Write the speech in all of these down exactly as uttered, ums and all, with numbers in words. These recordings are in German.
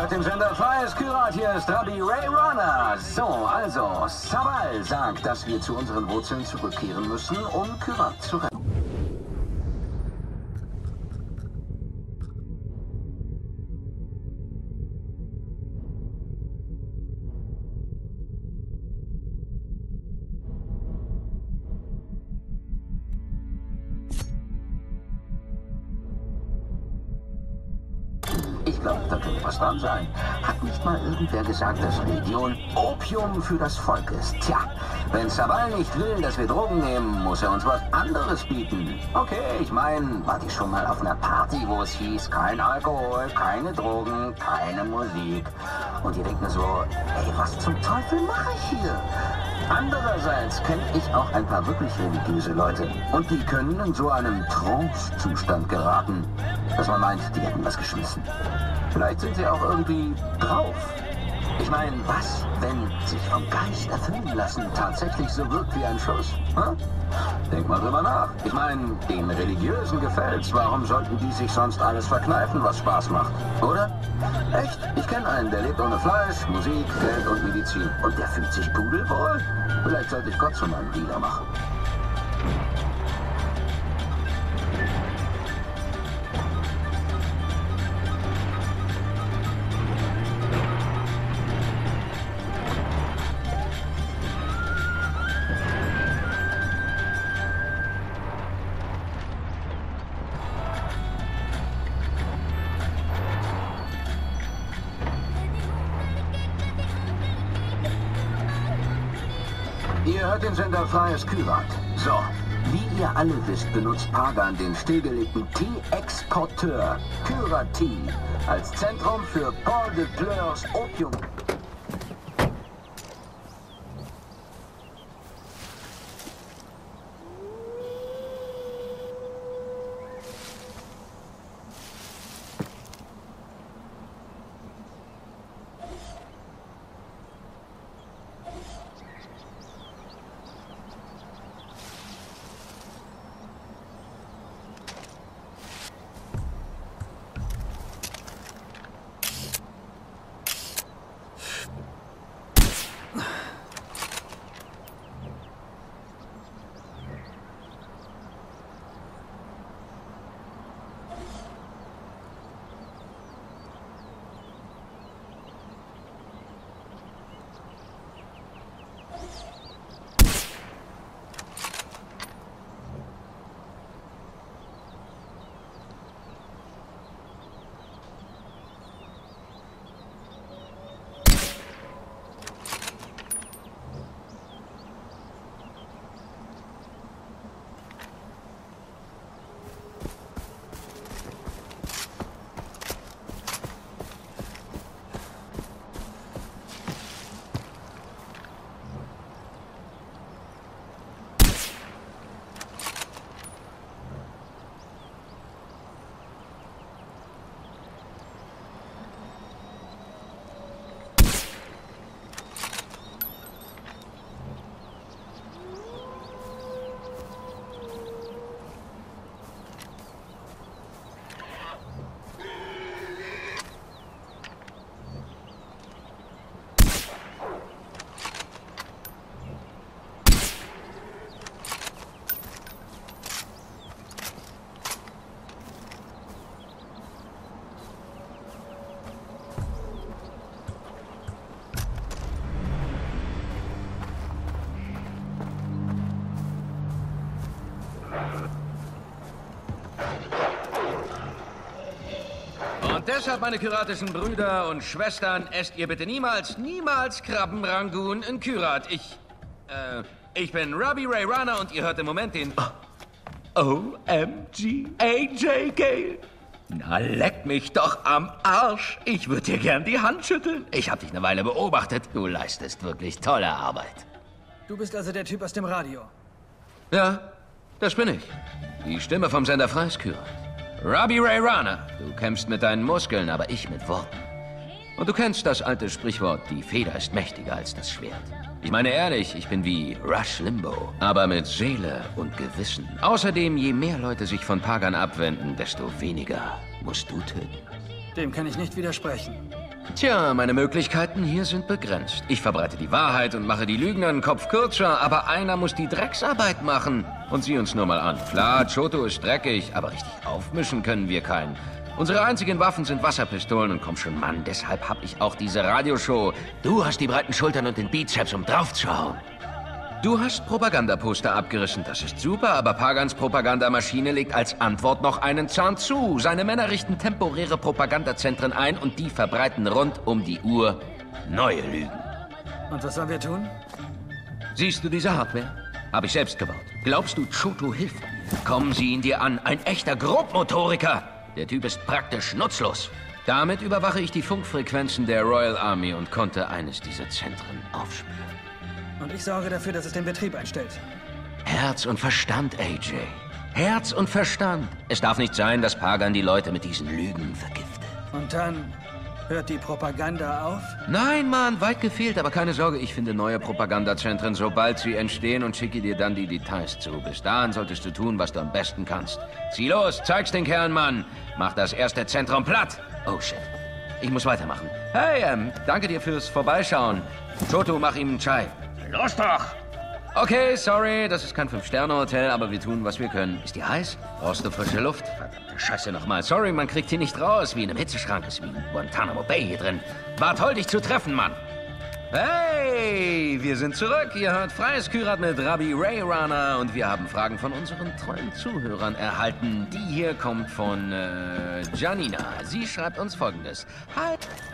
hört den Sender Freies Kyrat, hier ist Rabbi Ray Rana. So, also, Sabal sagt, dass wir zu unseren Wurzeln zurückkehren müssen, um Kyrat zu retten. Ich glaube, da könnte was dran sein. Hat nicht mal irgendwer gesagt, dass Religion Opium für das Volk ist? Tja, wenn Sabal nicht will, dass wir Drogen nehmen, muss er uns was anderes bieten. Okay, ich meine, wart ihr schon mal auf einer Party, wo es hieß, kein Alkohol, keine Drogen, keine Musik. Und ihr denkt mir so, ey, was zum Teufel mache ich hier? Andererseits kenne ich auch ein paar wirklich religiöse Leute. Und die können in so einen Trance-Zustand geraten, dass man meint, die hätten was geschmissen. Vielleicht sind sie auch irgendwie drauf. Ich meine, was, wenn sich vom Geist erfüllen lassen tatsächlich so wirkt wie ein Schuss? Hm? Denk mal drüber nach. Ich meine, den Religiösen gefällt's. Warum sollten die sich sonst alles verkneifen, was Spaß macht? Oder? Echt? Ich kenne einen, der lebt ohne Fleisch, Musik, Geld und Medizin. Und der fühlt sich pudelwohl. Vielleicht sollte ich Gott zu meinem Dealer machen. Ihr hört den Sender Freies Kyrat. So, wie ihr alle wisst, benutzt Pagan den stillgelegten Tee-Exporteur Kyrat Tea als Zentrum für Paul de Pleurs Opium. Deshalb, meine kyratischen Brüder und Schwestern, esst ihr bitte niemals, niemals Krabbenrangoon in Kyrat. Ich, äh, ich bin Rabbi Ray Rana und ihr hört im Moment den... O M G, A J Gale. Na, leck mich doch am Arsch. Ich würde dir gern die Hand schütteln. Ich habe dich eine Weile beobachtet. Du leistest wirklich tolle Arbeit. Du bist also der Typ aus dem Radio? Ja, das bin ich. Die Stimme vom Sender Freies Kyrat. Rabbi Ray Rana, du kämpfst mit deinen Muskeln, aber ich mit Worten. Und du kennst das alte Sprichwort, die Feder ist mächtiger als das Schwert. Ich meine ehrlich, ich bin wie Rush Limbaugh, aber mit Seele und Gewissen. Außerdem, je mehr Leute sich von Pagan abwenden, desto weniger musst du töten. Dem kann ich nicht widersprechen. Tja, meine Möglichkeiten hier sind begrenzt. Ich verbreite die Wahrheit und mache die Lügner einen Kopf kürzer, aber einer muss die Drecksarbeit machen. Und sieh uns nur mal an. Klar, Choto ist dreckig, aber richtig aufmischen können wir keinen. Unsere einzigen Waffen sind Wasserpistolen und komm schon, Mann, deshalb hab ich auch diese Radioshow. Du hast die breiten Schultern und den Bizeps, um draufzuhauen. Du hast Propagandaposter abgerissen, das ist super, aber Pagans Propagandamaschine legt als Antwort noch einen Zahn zu. Seine Männer richten temporäre Propagandazentren ein und die verbreiten rund um die Uhr neue Lügen. Und was sollen wir tun? Siehst du diese Hardware? Habe ich selbst gebaut. Glaubst du, Choto hilft mir? Kommen sie ihn dir an, ein echter Grobmotoriker. Der Typ ist praktisch nutzlos. Damit überwache ich die Funkfrequenzen der Royal Army und konnte eines dieser Zentren aufspüren. Und ich sorge dafür, dass es den Betrieb einstellt. Herz und Verstand, A J. Herz und Verstand. Es darf nicht sein, dass Pagan die Leute mit diesen Lügen vergiftet. Und dann hört die Propaganda auf? Nein, Mann, weit gefehlt. Aber keine Sorge, ich finde neue Propagandazentren, sobald sie entstehen und schicke dir dann die Details zu. Bis dahin solltest du tun, was du am besten kannst. Zieh los, zeig's den Kerlen, Mann. Mach das erste Zentrum platt. Oh, shit. Ich muss weitermachen. Hey, ähm, danke dir fürs Vorbeischauen. Choto, mach ihm einen Chai. Los doch! Okay, sorry, das ist kein Fünf-Sterne-Hotel, aber wir tun, was wir können. Ist die heiß? Brauchst du frische Luft? Verdammte Scheiße nochmal. Sorry, man kriegt hier nicht raus. Wie in einem Hitzeschrank ist wie in Guantanamo Bay hier drin. War toll, dich zu treffen, Mann. Hey, wir sind zurück. Ihr hört Freies Kyrat mit Rabbi Ray Rana und wir haben Fragen von unseren treuen Zuhörern erhalten. Die hier kommt von äh, Janina. Sie schreibt uns Folgendes. Hi.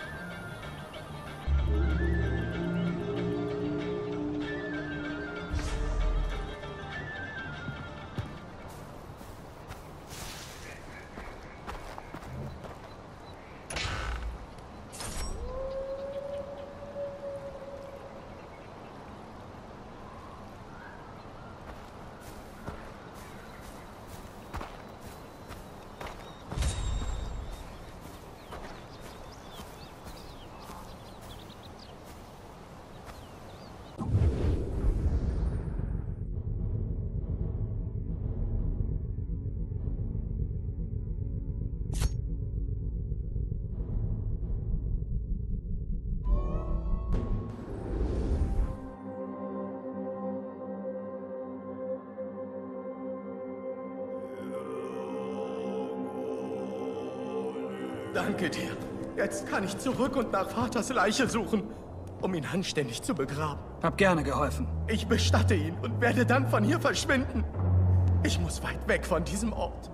Danke dir. Jetzt kann ich zurück und nach Vaters Leiche suchen, um ihn anständig zu begraben. Hab gerne geholfen. Ich bestatte ihn und werde dann von hier verschwinden. Ich muss weit weg von diesem Ort.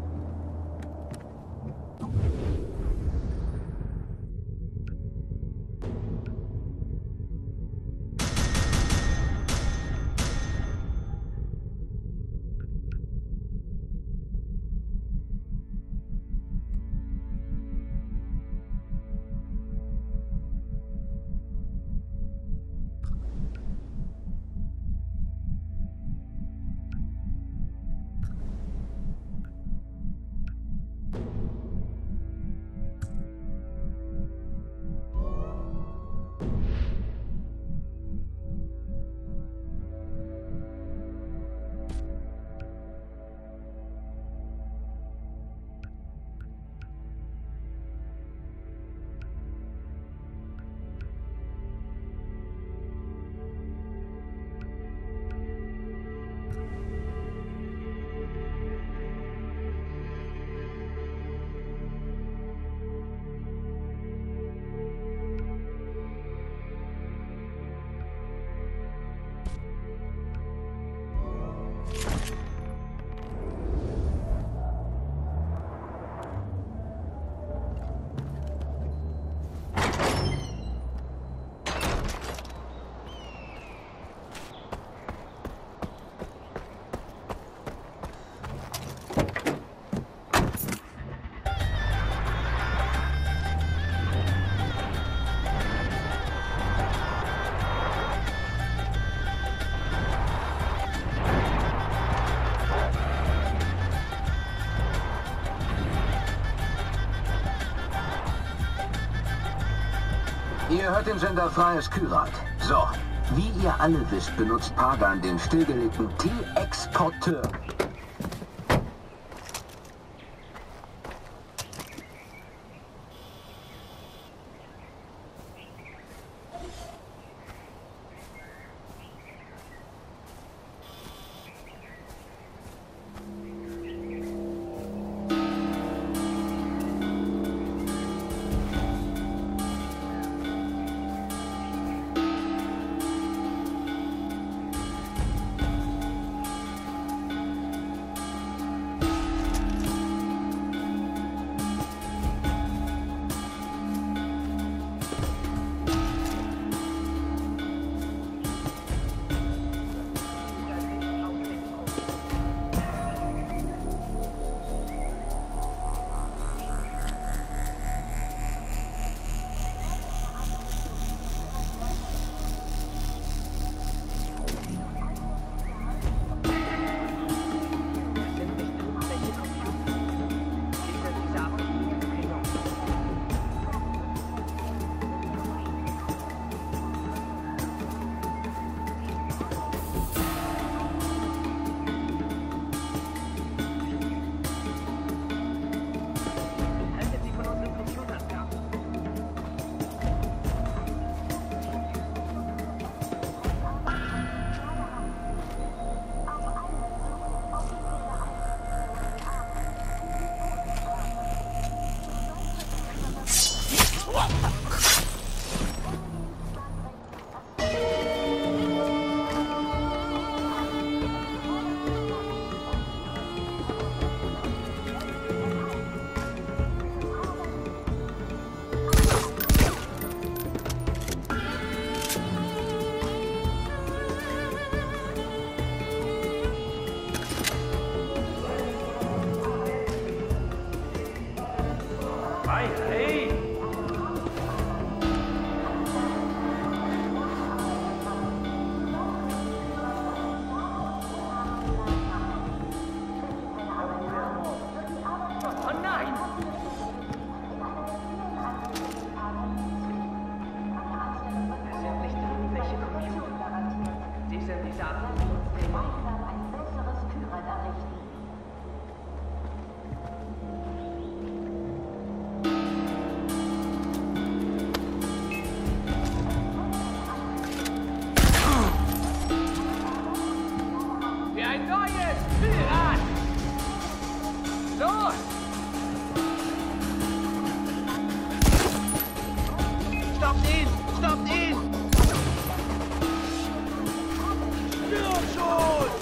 Ihr hört den Sender Freies Kyrat. So, wie ihr alle wisst, benutzt Pagan den stillgelegten T-Exporteur. gemeinsam ein besseres Kyrat errichten. Für ein neues Kyrat! Los! Stoppt ihn! Stoppt ihn! Stirb schon!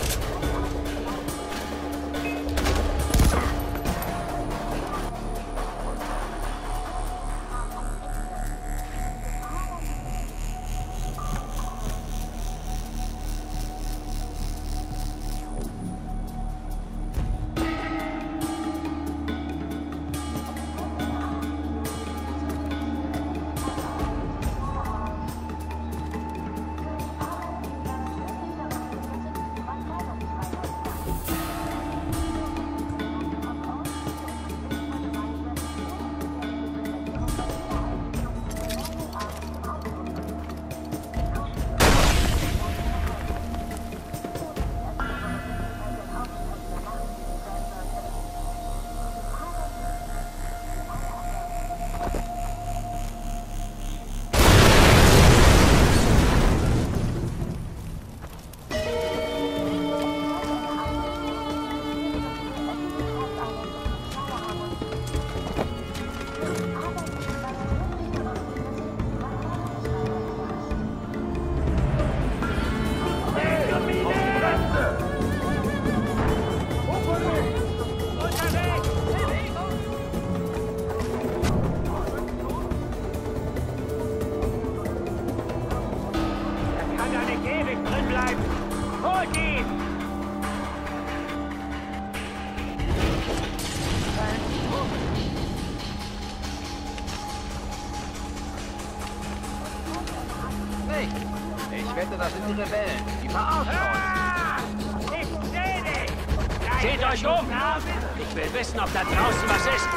Ich wette, das sind die Rebellen. Die verarschen uns. Ich seh dich! Seht euch um! Ich will wissen, ob da draußen was ist.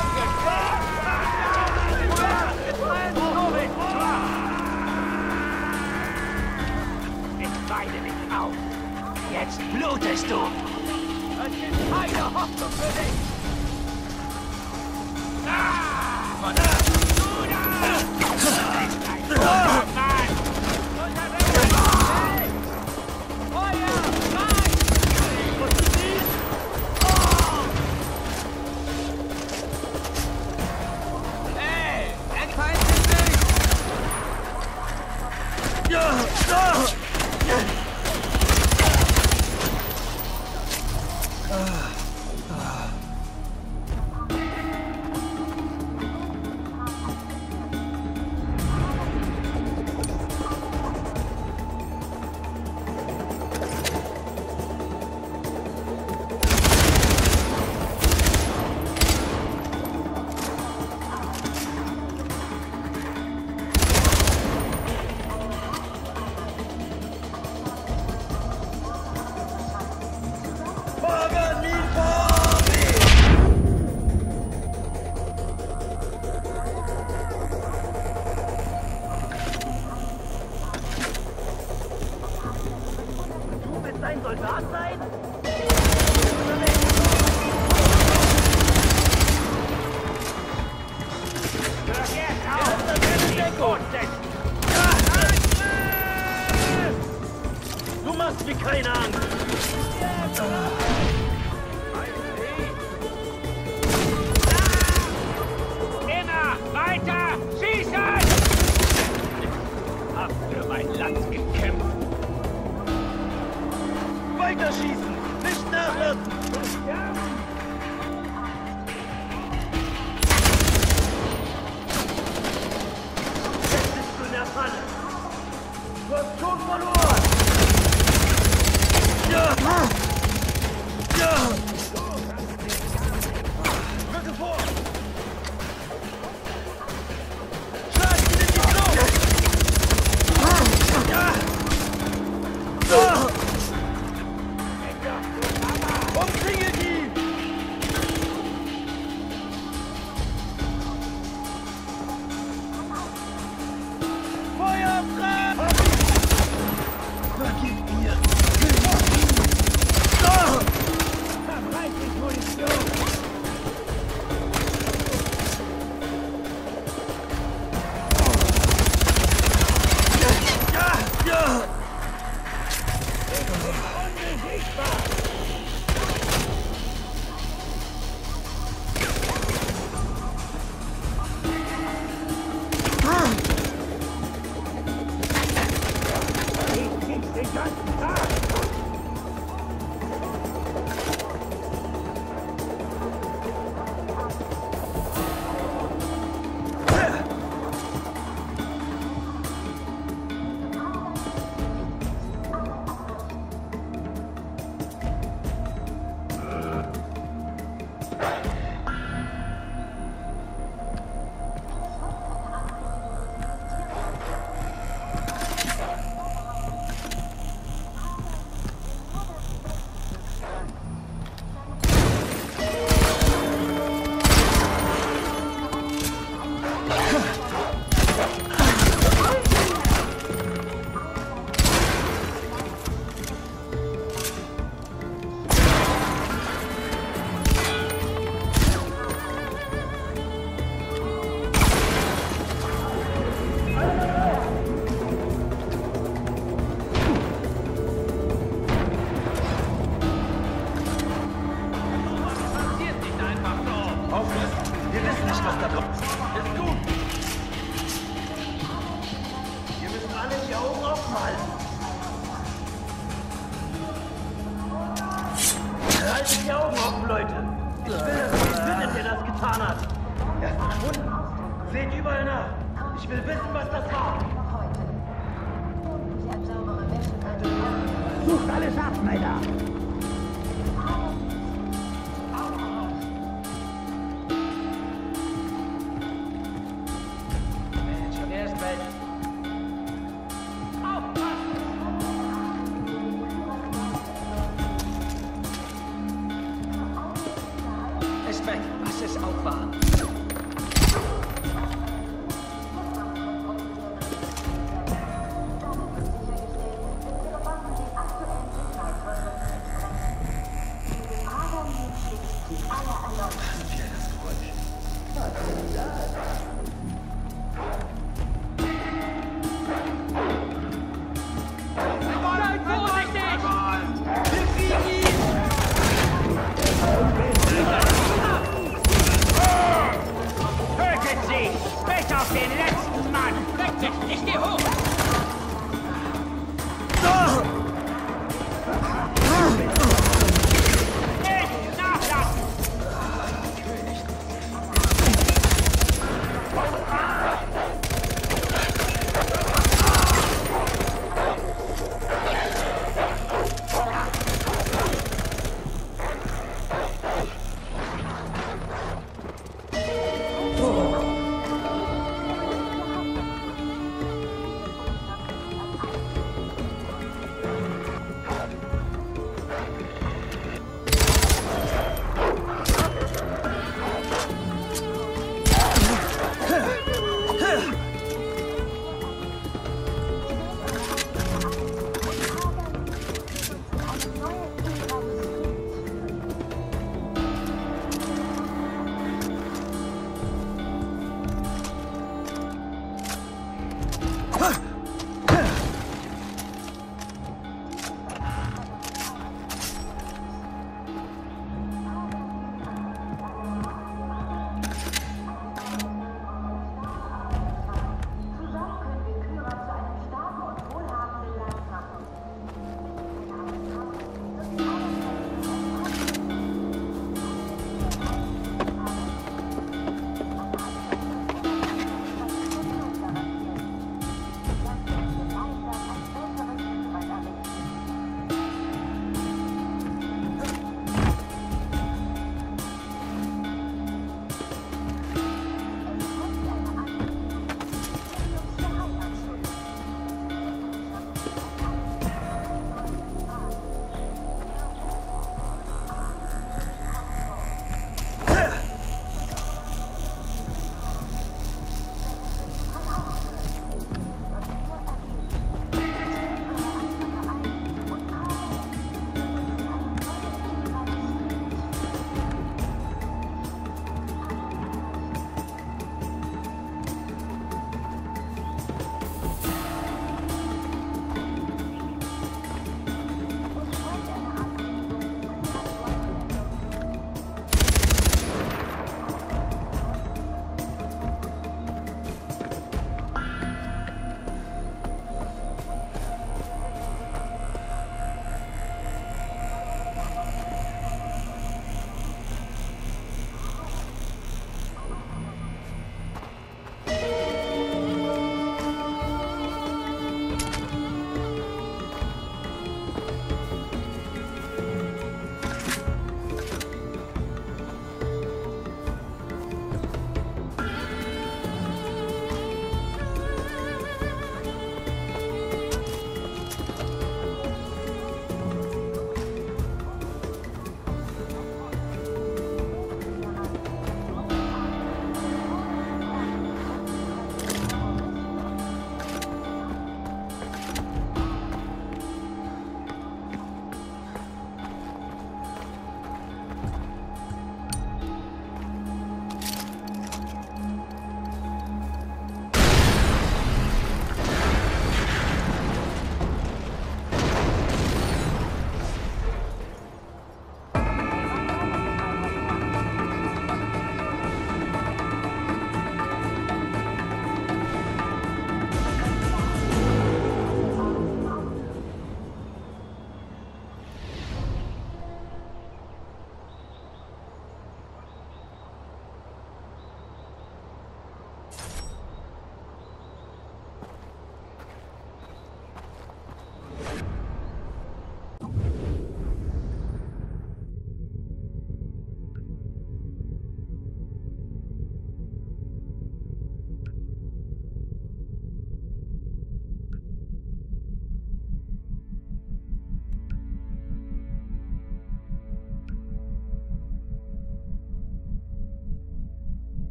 Ich weide dich auf. Jetzt blutest du. Es gibt keine Hoffnung für dich. Von da! Du machst mir keine Angst! Immer weiter schießen! Hab für mein Land gekämpft. Weiter schießen! Nicht nachlassen! Jetzt bist du in der Falle! Du hast schon verloren! Ja! Ja! Rücke vor! Schlag ihn in die Flucht! Ja! Und Haltet die Augen offen, Leute! Ich will, dass ihr findet, der das getan hat! Er ist verschwunden! Seht überall nach! Ich will wissen, was das war! Sucht alles ab, Männer! Mensch, wer ist weg? Ist weg, was es auch war.